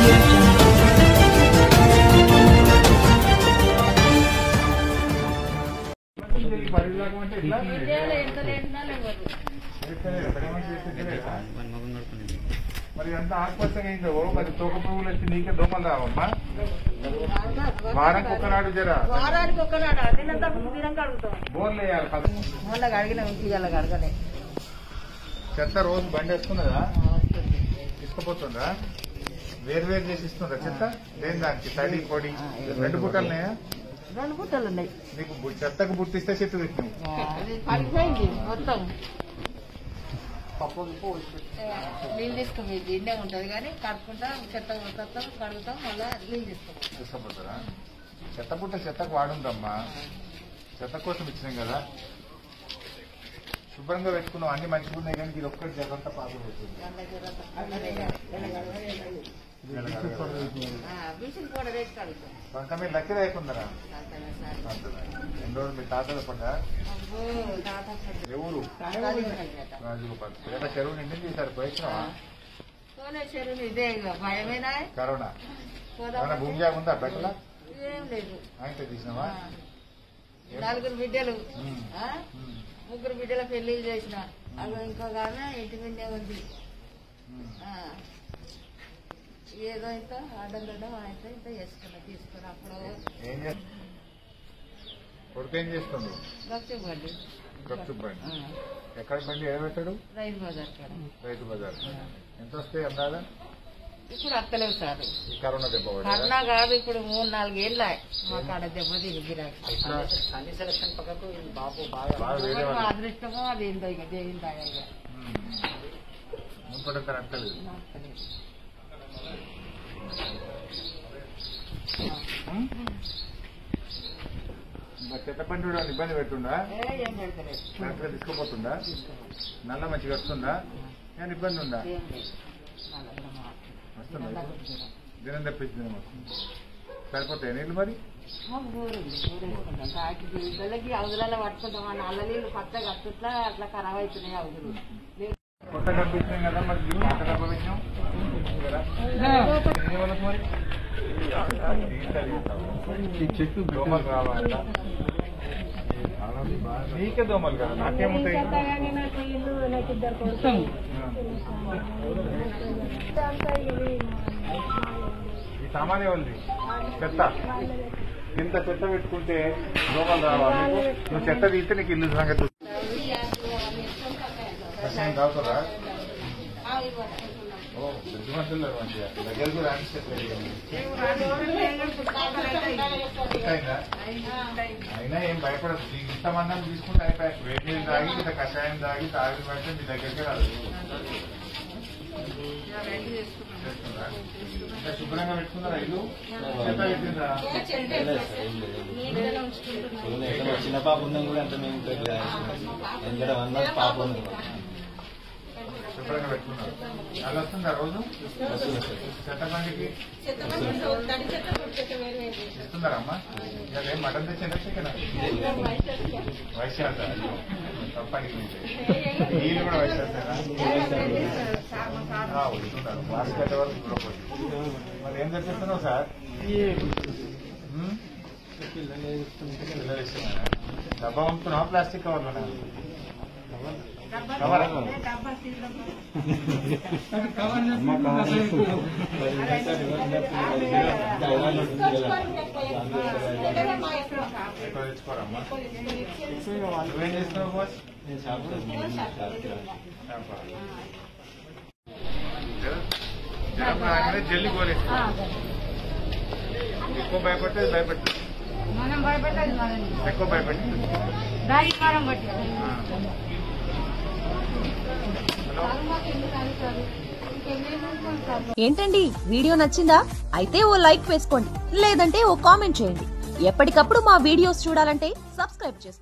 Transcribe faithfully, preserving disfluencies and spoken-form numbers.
మరి అంత ఆకుపచ్చగా అయిందో మరి తోక పువ్వులు వచ్చి నీకే దోమలు రావమ్మా. వారానికి ఒక్కనాడు జరా వారానికి ఒక్కనాడు తినంత తినం కడుగుతాం. బోర్లు వేయాలి మొన్న కడిగిన ఇంటికి కడగలే. చెత్త రోజు బండి వేసుకున్నదా తీసుకుపోతుందా? వేరు వేరు చేసి ఇస్తుందా చెత్త? దేని దానికి తడి పొడి రెండు బుట్టలున్నాయా? రెండు బుట్టలు ఉన్నాయి. నీకు చెత్తకు బుట్టిస్తే చెత్త తెచ్చినావు పడిపోయింది మొత్తం. నీళ్ళు తీసుకుపోయి ఇండే ఉంటది కానీ కడుక్కుంటాం, చెత్త కొడతాం, కడుగుతాం, మళ్ళా నీళ్ళు తీసుకుంటాం. తీసుకుపోతారా? చెత్త బుట్ట చెత్తకు వాడుందమ్మా. చెత్త కోసం ఇచ్చినాం కదా, శుభ్రంగా పెట్టుకున్నాం. అన్ని మంచిగా ఉన్నాయి కానీ ఇది ఒక్కటి జగంతా పాపం అవుతుంది. కొంత మీరు లక్కీ లేకుందరా? ఎన్ని రోజులు మీ తాతల పడ్డా? ఎవరు? రాజగోపాల్. ఏదో చెరువు నిండింది ఈసారి పోయినావా? ఇదే భయమేనా? కరోనా ఏమైనా భూమి జాగా ఉందా పెట్టల? ఏం లేదు. ఆయనతో తీసినావా? నలుగురు బిడ్డలు, ముగ్గురు బిడ్డల పెళ్లి చేసిన. అలా ఇంకొక ఆమె ఇంటి మీదే ఉంది. ఏదో ఇంత అడ్డం గడ్డం అయితే ఇంత చేసుకున్నా తీసుకుని అప్పుడు కొడుకు ఏం చేస్తుండ్రు? గప్చు బండి. గప్చు బండి ఎక్కడ బండి ఏడ పెట్టాడు? రైతు బజార్ కాడ. రైతు బజార్. ఎంత వస్తాయి అందాదా? ఇప్పుడు అత్తలేవు సార్. కరోనా దెబ్బ కరోనా కాదు, ఇప్పుడు మూడు నాలుగేళ్ళ మా కాడ దెబ్బ తిని గిరాకి. అదృష్టమో అది ఏందో ఇక దేవుని దాగా ఇక ముంపడంతా అత్తలేదు. చెత్త బండి ఇబ్బంది పెడుతుందా? ఏం పెడతలేదు. డాక్టర్ తీసుకుపోతుందా? నల్ల మంచిగా వస్తుందా? నేను ఇబ్బంది ఉందా? వస్తుందా? దినం తెప్పించి దినం వస్తుంది. సరిపోతాయి నీళ్ళు మరి? పిల్లలకి అవధులలో పట్టుకుంటాం. మన నల్ల నీళ్ళు పచ్చగా అట్లా అట్లా ఖరాబ్ అవుతున్నాయి అవధులు. కొత్త కనిపిస్తున్నాయి కదా మరి కొత్త కనిపించాం మరి చెట్టు దోమలు రావాలా? నీకే దోమలు కదా, నాకేముంటాయి? ఈ సామాన్య వాళ్ళది చెత్త ఇంత చెత్త పెట్టుకుంటే దోమలు రావాలి. నువ్వు చెత్త తీస్తే నీకు ఇల్లు సంగతి తాగుతారా? ఓ బుద్ధి మనుషులు మంచిగా దగ్గర కూడా అయినా ఏం భయపడదు. ఇంత మందం తీసుకుంటే అయిపోయి వేడి నీళ్ళు తాగి ఇంత కషాయం తాగి తాగి పడితే మీ దగ్గరికి రాదు. ఇంకా శుభ్రంగా పెట్టుకున్నారా ఇల్లు? చెత్త పెట్టిందా? చిన్న పాప ఉందని కూడా అంత మేము పాప ఉంది. శుభ్రంగా పెట్టుకున్నారు. అది వస్తుందా రోజు? చెత్త బండికి ఇస్తున్నారా అమ్మా? ఇక మటన్ తెచ్చిందా చికెన్? వైశాఖ తప్పనికి నీళ్ళు కూడా వైశాఖేనా? వస్తున్నారు మాస్క్ కట్టే వరకు చూడకపోతే. మరి ఏం తెచ్చిస్తున్నావు సార్? పిల్లలు ఇస్తున్నారా? డబ్బా పంపుతున్నావా ప్లాస్టిక్ కవర్లోనా? కవర్ తెచ్చుకోరమ్మా. నువ్వేం చేస్తున్నావు బాస్? జ్వరం రాగానే జల్లి కోరేస్తా. ఎక్కువ భయపడితే భయపెట్టు, ఎక్కువ భయపెట్టు. ఏంటండి వీడియో నచ్చిందా? అయితే ఓ లైక్ వేసుకోండి, లేదంటే ఓ కామెంట్ చేయండి. ఎప్పటికప్పుడు మా వీడియోస్ చూడాలంటే సబ్స్క్రైబ్ చేసుకోండి.